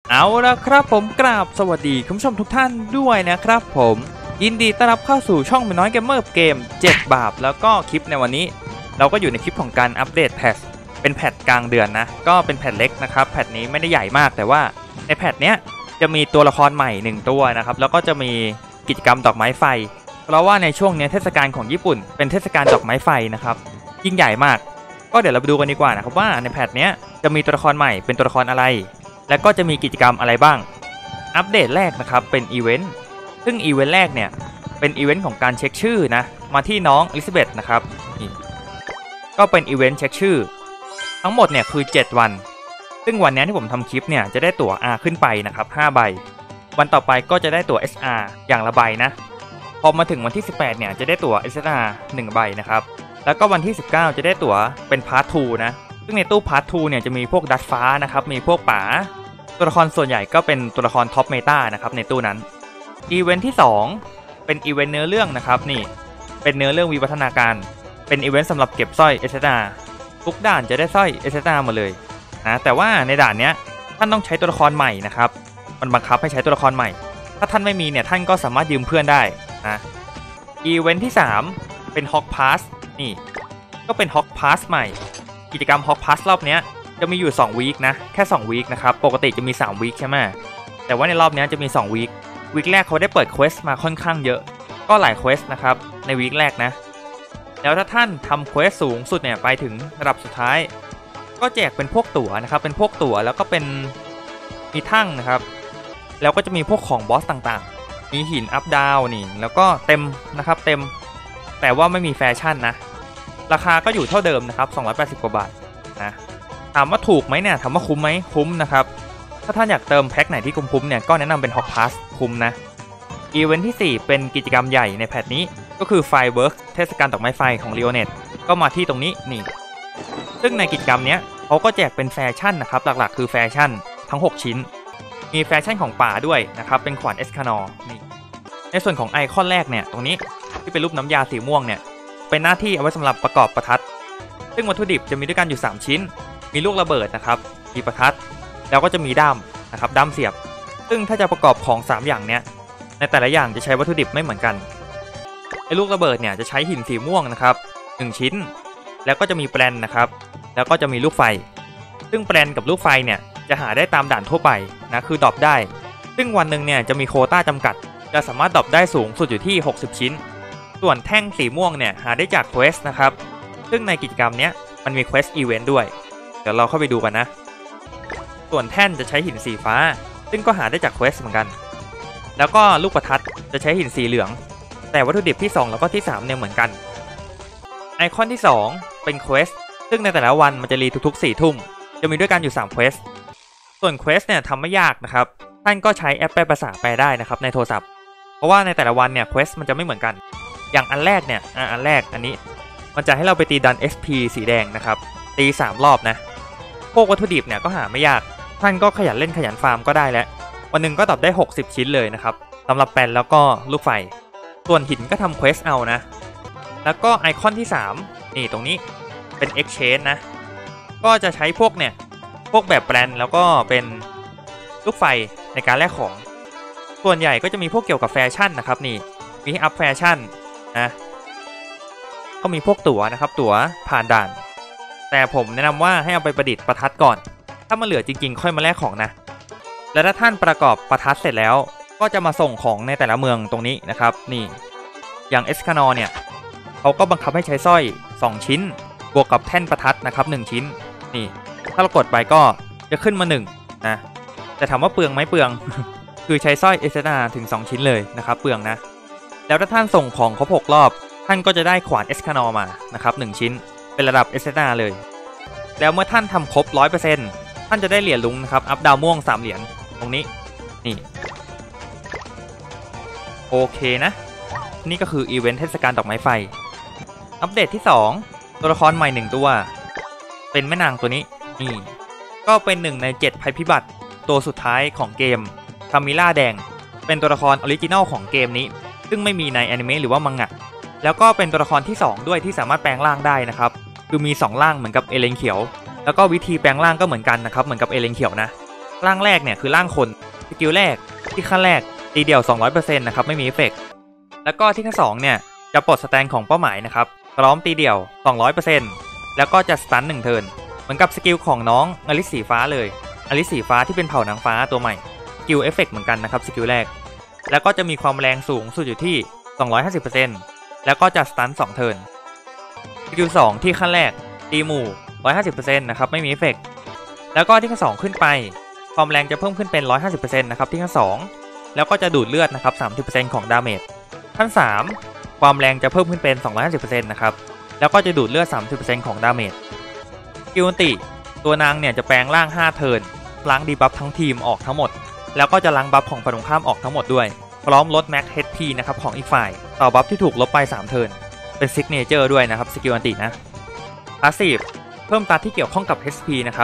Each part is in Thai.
เอาละครับผมกราบสวัสดีคุณผู้ชมทุกท่านด้วยนะครับผมยินดีต้อนรับเข้าสู่ช่องน้อยเกมเมอร์เกม7 บาปแล้วก็คลิปในวันนี้เราก็อยู่ในคลิปของการอัปเดตแพทเป็นแพทกลางเดือนนะก็เป็นแพทเล็กนะครับแพทนี้ไม่ได้ใหญ่มากแต่ว่าในแพทเนี้ยจะมีตัวละครใหม่1ตัวนะครับแล้วก็จะมีกิจกรรมดอกไม้ไฟเพราะว่าในช่วงนี้เทศกาลของญี่ปุ่นเป็นเทศกาลดอกไม้ไฟนะครับยิ่งใหญ่มากก็เดี๋ยวเราไปดูกันดีกว่านะครับว่าในแพทเนี้ยจะมีตัวละครใหม่เป็นตัวละครอะไรและก็จะมีกิจกรรมอะไรบ้างอัปเดตแรกนะครับเป็นอีเวนต์ซึ่งอีเวนต์แรกเนี่ยเป็นอีเวนต์ของการเช็คชื่อนะมาที่น้องอลิซาเบธนะครับนี่ก็เป็นอีเวนต์เช็คชื่อทั้งหมดเนี่ยคือ7วันซึ่งวันนี้ที่ผมทำคลิปเนี่ยจะได้ตั๋ว R ขึ้นไปนะครับ5ใบวันต่อไปก็จะได้ตั๋ว SR อย่างละใบนะพอมาถึงวันที่18เนี่ยจะได้ตั๋ว SR 1ใบนะครับแล้วก็วันที่19จะได้ตั๋วเป็นพาร์ท2นะซึ่งในตู้พาร์ท2เนี่ยจะมีพวกดัดฟ้านะครับมีพวกป๋าตัวละครส่วนใหญ่ก็เป็นตัวละครท็อปเมตานะครับในตู้นั้นอีเวนท์ที่2เป็นอีเวนต์เนื้อเรื่องนะครับนี่เป็นเนื้อเรื่องวิวัฒนาการเป็นอีเวนต์สำหรับเก็บสร้อยเอเซตาทุกด่านจะได้สร้อยเอเซตาหมดเลยนะแต่ว่าในด่านเนี้ยท่านต้องใช้ตัวละครใหม่นะครับมันบังคับให้ใช้ตัวละครใหม่ถ้าท่านไม่มีเนี่ยท่านก็สามารถยืมเพื่อนได้นะอีเวนท์ที่3เป็นฮอกพาสนี่ก็เป็นฮอกพาสใหม่กิจกรรมฮอกพาสรอบนี้จะมีอยู่2วีคนะแค่2วีคนะครับปกติจะมี3วีคใช่ไหมแต่ว่าในรอบนี้จะมี2วีควีคแรกเขาได้เปิดเควสมาค่อนข้างเยอะก็หลายเควสนะครับในวีคแรกนะแล้วถ้าท่านทำเควสสูงสุดเนี่ยไปถึงระดับสุดท้ายก็แจกเป็นพวกตั๋วนะครับเป็นพวกตั๋วแล้วก็เป็นมีทั่งนะครับแล้วก็จะมีพวกของบอสต่างๆมีหินอัพดาวนี่แล้วก็เต็มนะครับเต็มแต่ว่าไม่มีแฟชั่นนะราคาก็อยู่เท่าเดิมนะครับ280 กว่าบาทนะถามว่าถูกไหมเนี่ยถามว่าคุ้มไหมคุ้มนะครับถ้าท่านอยากเติมแพ็คไหนที่คุ้มเนี่ยก็แนะนำเป็น Hot Pass คุ้มนะอีเวนท์ที่4เป็นกิจกรรมใหญ่ในแพทนี้ก็คือ Fireworks เทศกาลดอกไม้ไฟของ Leonet ก็มาที่ตรงนี้นี่ซึ่งในกิจกรรมนี้เขาก็แจกเป็นแฟชั่นนะครับหลักๆคือแฟชั่นทั้ง6ชิ้นมีแฟชั่นของป่าด้วยนะครับเป็นขวานเอสคานอร์นี่ในส่วนของไอคอนแรกเนี่ยตรงนี้ที่เป็นรูปน้ำยาสีม่วงเนี่ยเป็นหน้าที่เอาไว้สำหรับประกอบประทัดซึ่งวัตถุดิบจะมีด้วยกันอยู่3ชิ้นมีลูกระเบิดนะครับมีประทัดแล้วก็จะมีด้ามนะครับด้ามเสียบซึ่งถ้าจะประกอบของ3อย่างเนี้ยในแต่ละอย่างจะใช้วัตถุดิบไม่เหมือนกันไอ้ลูกระเบิดเนี่ยจะใช้หินสีม่วงนะครับ1ชิ้นแล้วก็จะมีแปลนนะครับแล้วก็จะมีลูกไฟซึ่งแปลนกับลูกไฟเนี่ยจะหาได้ตามด่านทั่วไปนะคือดรอปได้ซึ่งวันหนึ่งเนี่ยจะมีโควต้าจำกัดจะสามารถดรอปได้สูงสุดอยู่ที่60ชิ้นส่วนแท่งสีม่วงเนี่ยหาได้จากเควสนะครับซึ่งในกิจกรรมนี้มันมีเควสอีเวนต์ด้วยเดี๋ยวเราเข้าไปดูกันนะส่วนแท่นจะใช้หินสีฟ้าซึ่งก็หาได้จากเควสเหมือนกันแล้วก็ลูกประทัดจะใช้หินสีเหลืองแต่วัตถุดิบที่2แล้วก็ที่3เนี่ยเหมือนกันไอคอนที่2เป็นเควสซึ่งในแต่ละวันมันจะรีทุกๆ4 ทุ่มจะมีด้วยกันอยู่3เควสส่วนเควสเนี่ยทำไม่ยากนะครับท่านก็ใช้แอปแปลภาษาแปลได้นะครับในโทรศัพท์เพราะว่าในแต่ละวันเนี่ยเควสมันจะไม่เหมือนกันอย่างอันแรกเนี่ยอันแรกอันนี้มันจะให้เราไปตีดัน SP สีแดงนะครับตี3 รอบนะพวกวัตถุดิบเนี่ยก็หาไม่ยากท่านก็ขยันเล่นขยันฟาร์มก็ได้แล้ววันหนึ่งก็ตอบได้60ชิ้นเลยนะครับสำหรับแปลนแล้วก็ลูกไฟส่วนหินก็ทำเควสเอานะแล้วก็ไอคอนที่3นี่ตรงนี้เป็น Exchange นะก็จะใช้พวกเนี่ยพวกแบบแปลนแล้วก็เป็นลูกไฟในการแลกของส่วนใหญ่ก็จะมีพวกเกี่ยวกับแฟชั่นนะครับนี่มีอัพแฟชั่นนะก็มีพวกตั๋วนะครับตั๋วผ่านด่านแต่ผมแนะนำว่าให้เอาไปประดิษฐ์ประทัดก่อนถ้ามันเหลือจริงๆค่อยมาแลกของนะแล้วถ้าท่านประกอบประทัดเสร็จแล้วก็จะมาส่งของในแต่ละเมืองตรงนี้นะครับนี่อย่างเอสคานอร์เนี่ยเขาก็บังคับให้ใช้สร้อย2ชิ้นบวกกับแท่นประทัดนะครับ1ชิ้นนี่ถ้าเรากดไปก็จะขึ้นมา1นะแต่ถามว่าเปลืองไหมเปลือง คือใช้สร้อยเอเซนาถึง2ชิ้นเลยนะครับเปลืองนะแล้วถ้าท่านส่งของครบ6 รอบท่านก็จะได้ขวานเอสคานอร์มานะครับ1ชิ้นเป็นระดับเอเซนาเลยแล้วเมื่อท่านทำครบ 100% ท่านจะได้เหรียญลุงนะครับอัพดาวม่วง3 เหรียญตรงนี้นี่โอเคนะนี่ก็คืออีเวนต์เทศกาลดอกไม้ไฟอัปเดตที่2ตัวละครใหม่1ตัวเป็นแม่นางตัวนี้นี่ก็เป็น1ใน7ภัยพิบัติตัวสุดท้ายของเกมคามิล่าแดงเป็นตัวละครออริจินัลของเกมนี้ซึ่งไม่มีในแอนิเมะหรือว่ามังงะแล้วก็เป็นตัวละครที่2ด้วยที่สามารถแปลงร่างได้นะครับคือมี2ร่างเหมือนกับเอเลนเขียวแล้วก็วิธีแปลงร่างก็เหมือนกันนะครับเหมือนกับเอเลนเขียวนะร่างแรกเนี่ยคือร่างคนสกิลแรกที่ขั้นแรกตีเดี่ยว 200% นะครับไม่มีเอฟเฟกต์แล้วก็ที่ขั้น2เนี่ยจะปลดสแตนของเป้าหมายนะครับพร้อมตีเดี่ยว 200% แล้วก็จะสตัน1เทิร์นเหมือนกับสกิลของน้องอลิสสีฟ้าเลยอลิสสีฟ้าที่เป็นเผ่านางฟ้าตัวใหม่สกิลเอฟเฟกต์เหมือนกันนะครับสกิลแรกแล้วก็จะมีความแรงสูงสุดอยู่ที่ 250% แล้วก็จะสตัน2เทิร์นสกิล2ที่ขั้นแรกตีหมู่ 150% นะครับไม่มีเอฟเฟกต์แล้วก็ที่ขั้น2ขึ้นไปความแรงจะเพิ่มขึ้นเป็น 150% นะครับที่ขั้น2แล้วก็จะดูดเลือดนะครับ 30% ของดาเมจขั้น3ความแรงจะเพิ่มขึ้นเป็น 250% นะครับแล้วก็จะดูดเลือด 30% ของดาเมจสกิลอันติตัวนางเนี่ยจะแปลงร่าง5เทิร์นล้างดีบัฟทั้งทีมออกทั้งหมดแล้วก็จะล้างบัฟของฝ่ายตรงข้ามออกทั้งหมดด้วยพร้อมลดแม็ก HP นะครับของอีกฝ่ายต่อบัฟที่ถูกลบไป3เทิร์นเป็นซิกเนเจอร์ด้วยนะครับสกิลอันตินะพาสซีฟเพิ่มตัดที่เกี่ยวข้องกับ HP นะครับ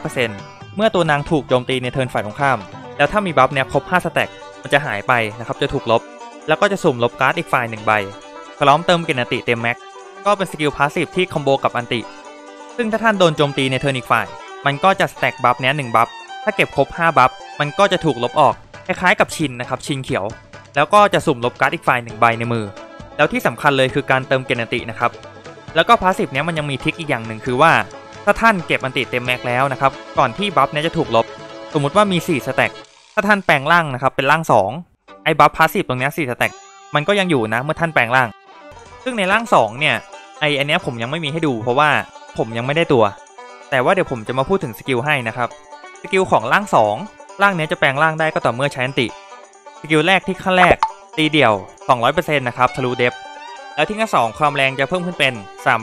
5% เมื่อตัวนางถูกโจมตีในเทิร์นฝ่ายตรงข้ามแล้วถ้ามีบัฟเนี่ยครบ5สแต็กมันจะหายไปนะครับจะถูกลบแล้วก็จะสุ่มลบการ์ดอีกฝ่าย1ใบพร้อมเติมเกณฑ์อันติเต็มแม็กก็เป็นสกิลพาสซีฟที่คอมโบกับอันติซึ่งถ้าท่านโดนโจมตีในเทิร์นอีกฝ่ายมันก็จะสแต็กบัฟเนี้ย1บัฟถ้าเก็บครบ5บัฟมันก็จะถูกลบออกคล้ายๆกับชินนะครับชินเขียวแล้วก็จะสุ่มลบการ์ดอีกฝ่าย1ใบในมือแล้วที่สำคัญเลยคือการเติมเกณฑ์อันตินะครับแล้วก็พาสซีฟเนี้ยมันยังมีทริคอีกอย่างหนึ่งคือว่าถ้าท่านเก็บอันติเต็มแม็กแล้วนะครับก่อนที่บัฟเนี้ยจะถูกลบสมมุติว่ามี4สแต็กถ้าท่านแปลงร่างนะครับเป็นร่าง2ไอ้บัฟพาสซีฟตรงเนี้ย4สแต็กมันก็ยังอยู่นะเมื่อท่านแปลงร่างซึ่งในร่าง2เนี่ยอันเนี้ยผมยังไม่มีให้ดูเพราะว่าผมยังไม่ได้ตัวแต่ว่าเดี๋ยวผมจะมาพูดถึงสกิลให้นะครับสกิลของร่าง2ร่างนี้จะแปลงร่างได้ก็ต่อเมื่อใช้อันติสกิลแรกที่ขั้นแรกตีเดี่ยว 200% นะครับทะลุเดฟแล้วที่ขั้น2ความแรงจะเพิ่มขึ้นเป็น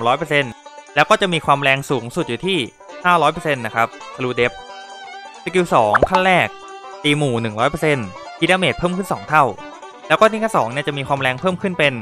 300% แล้วก็จะมีความแรงสูงสุดอยู่ที่ 500% นะครับทะลุเดฟสกิล2ขั้นแรกตีหมู่ 100% คีดาเมจเพิ่มขึ้น2เท่าแล้วก็ที่ขั้น2เนี่ยจะมีความแรงเพิ่มขึ้นเป็น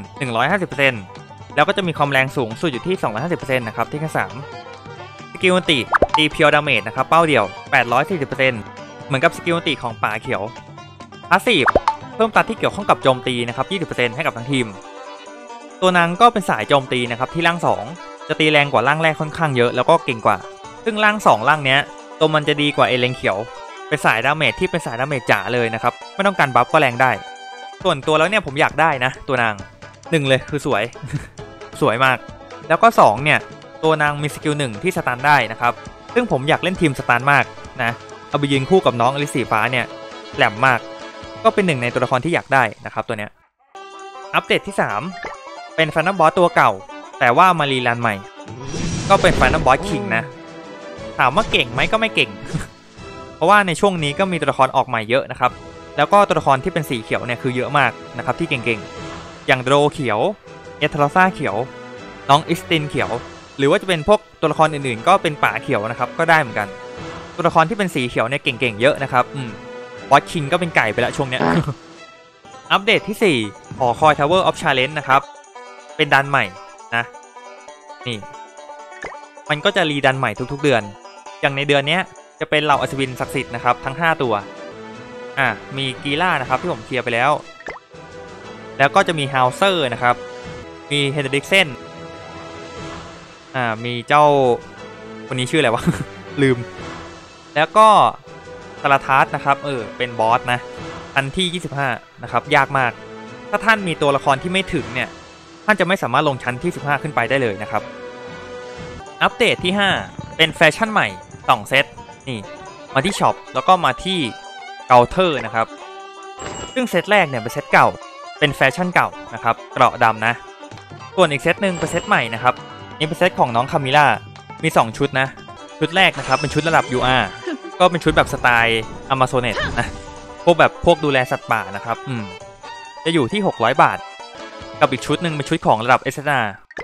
150% แล้วก็จะมีความแรงสูงสุดอยู่ที่ 250% นะครับที่ขั้น3สกิลอันติตีเพียวดาเมจนะครับเป้าเดี่ยว 840% เหมือนกับสกิลอันติของป่าเขียวพาสซีฟเพิ่มตัดที่เกี่ยวข้องกับโจมตีนะครับ 20% ให้กับทั้งทีมตัวนางก็เป็นสายโจมตีนะครับที่ร่าง2จะตีแรงกว่าร่างแรกค่อนข้างเยอะแล้วก็เก่งกว่าซึ่งร่าง2ร่างเนี้ยตัวมันจะดีกว่าเอเลนเขียวเป็นสายดาเมจที่เป็นสายดาเมจจ๋าเลยนะครับไม่ต้องการบัฟก็แรงได้ส่วนตัวแล้วเนี่ยผมอยากได้นะตัวนาง1เลยคือสวย สวยมากแล้วก็2เนี่ยตัวนางมีสกิล1ที่สตันได้นะครับซึ่งผมอยากเล่นทีมสตันมากนะเอาไปยืนคู่กับน้องอลิสสีฟ้าเนี่ยแหลมมากก็เป็นหนึ่งในตัวละครที่อยากได้นะครับตัวเนี้ยอัปเดตที่3เป็นไฟนอลบอสตัวเก่าแต่ว่ามารีรันใหม่ก็เป็นไฟนอลบอสคิงนะถามว่าเก่งไหมก็ไม่เก่ง เพราะว่าในช่วงนี้ก็มีตัวละครออกใหม่เยอะนะครับแล้วก็ตัวละครที่เป็นสีเขียวเนี่ยคือเยอะมากนะครับที่เก่งๆอย่างโดรเขียวเอทาราซ่าเขียวน้องอิสตินเขียวหรือว่าจะเป็นพวกตัวละครอื่นๆก็เป็นป่าเขียวนะครับก็ได้เหมือนกันตัวละครที่เป็นสีเขียวเนี่ยเก่งๆเยอะนะครับบอสคิงก็เป็นไก่ไปแล้วช่วงเนี้ย อัปเดตที่4หอคอย Tower of Challenge นะครับเป็นดันใหม่นะนี่มันก็จะรีดันใหม่ทุกๆเดือนอย่างในเดือนนี้จะเป็นเหล่าอัศวินศักดิ์สิทธิ์นะครับทั้ง5ตัวมีกีล่านะครับที่ผมเคลียร์ไปแล้วแล้วก็จะมีฮาวเซอร์นะครับมีเฮนเดริกเซนมีเจ้าคนนี้ชื่ออะไรวะ ลืมแล้วก็ซาลาทัสนะครับเป็นบอสนะอันที่25นะครับยากมากถ้าท่านมีตัวละครที่ไม่ถึงเนี่ยท่านจะไม่สามารถลงชั้นที่15ขึ้นไปได้เลยนะครับอัปเดตที่5เป็นแฟชั่นใหม่2เซตนี่มาที่ช็อปแล้วก็มาที่เกาเทอร์นะครับซึ่งเซตแรกเนี่ยเป็นเซตเก่าเป็นแฟชั่นเก่านะครับเกราะดำนะส่วนอีกเซตหนึ่งเป็นเซตใหม่นะครับนี่เป็นเซตของน้องคามิล่ามี2ชุดนะชุดแรกนะครับเป็นชุดระดับ UR ก็เป็นชุดแบบสไตล์ Amazonet นะพวกดูแลสัตว์ป่านะครับจะอยู่ที่600 บาทกับอีกชุดหนึ่งเป็นชุดของระดับ SSR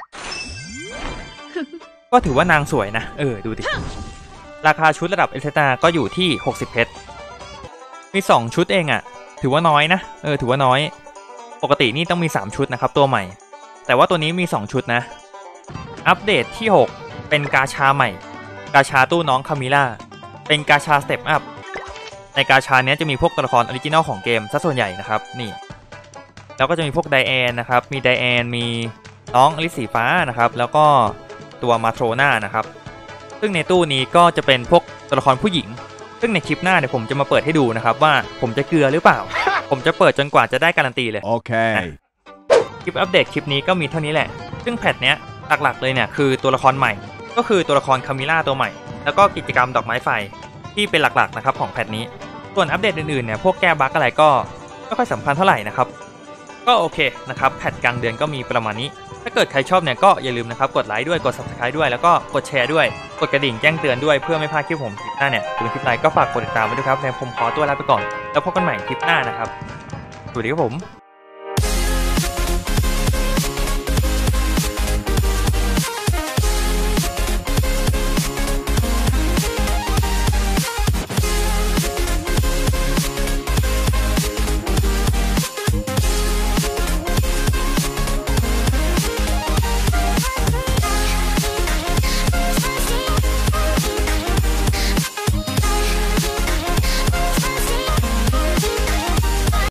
ก็ถือว่านางสวยนะดูดิราคาชุดระดับ SSR ก็อยู่ที่60เพชรมี2ชุดเองถือว่าน้อยนะถือว่าน้อยปกตินี่ต้องมี3ชุดนะครับตัวใหม่แต่ว่าตัวนี้มี2ชุดนะอัปเดตที่6เป็นกาชาใหม่กาชาตู้น้องคามิล่าเป็นกาชาสเต็ปอัพในกาชาเนี้ยจะมีพวกตัวละครออริจินอลของเกมซะส่วนใหญ่นะครับนี่แล้วก็จะมีพวกไดแอนนะครับมีไดแอนมีน้องอลิสสีฟ้านะครับแล้วก็ตัวมาโทรน่านะครับซึ่งในตู้นี้ก็จะเป็นพวกตัวละครผู้หญิงซึ่งซึ่งในคลิปหน้าเนี่ยผมจะมาเปิดให้ดูนะครับว่าผมจะเกลือหรือเปล่า ผมจะเปิดจนกว่าจะได้การันตีเลยโอเคคลิปอัปเดตคลิปนี้ก็มีเท่านี้แหละซึ่งแพทเนี้ยหลักๆเลยเนี่ยคือตัวละครใหม่ก็คือตัวละครคามิล่าตัวใหม่แล้วก็กิจกรรมดอกไม้ไฟที่เป็นหลักๆนะครับของแพทนี้ส่วนอัปเดตอื่นๆเนี่ยพวกแก้บั๊กอะไรก็ไม่ค่อยสำคัญเท่าไหร่นะครับก็โอเคนะครับแพทกลางเดือนก็มีประมาณนี้ถ้าเกิดใครชอบเนี่ยก็อย่าลืมนะครับกดไลค์ด้วยกด Subscribe ด้วยแล้วก็กดแชร์ด้วยกดกระดิ่งแจ้งเตือนด้วยเพื่อไม่พลาดคลิปผมคลิปหน้าเนี่ยจะเป็นคลิปอะไรก็ฝากกดติดตามไว้ด้วยครับในผมขอตัวลาไปก่อนแล้วพบกันใหม่คลิปหน้านะครับสวัสดีครับผม